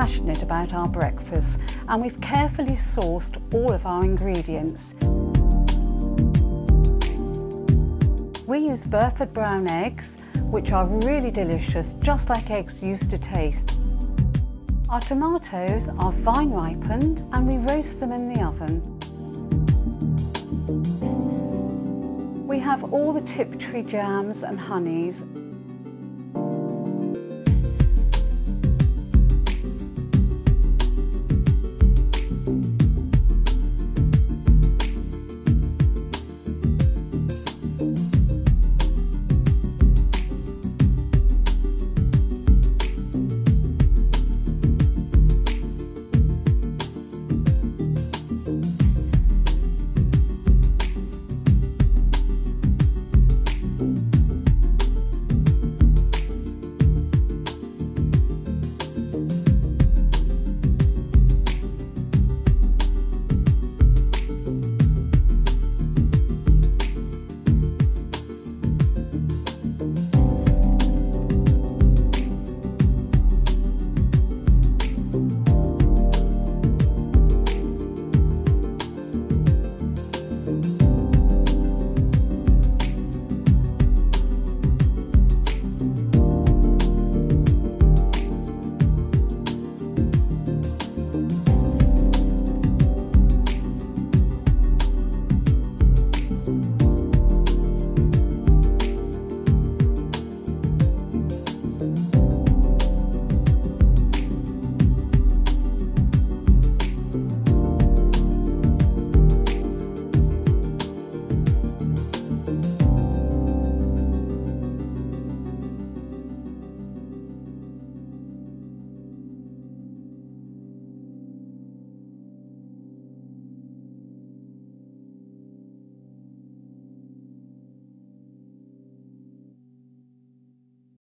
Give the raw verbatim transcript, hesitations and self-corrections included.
passionate about our breakfasts, and we've carefully sourced all of our ingredients. We use Burford brown eggs, which are really delicious, just like eggs used to taste. Our tomatoes are vine ripened and we roast them in the oven. We have all the Tiptree jams and honeys.